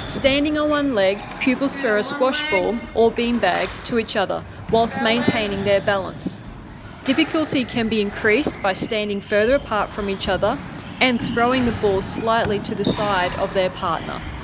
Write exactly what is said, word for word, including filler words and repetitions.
Standing on one leg, pupils throw a squash ball or beanbag to each other whilst maintaining their balance. Difficulty can be increased by standing further apart from each other and throwing the ball slightly to the side of their partner.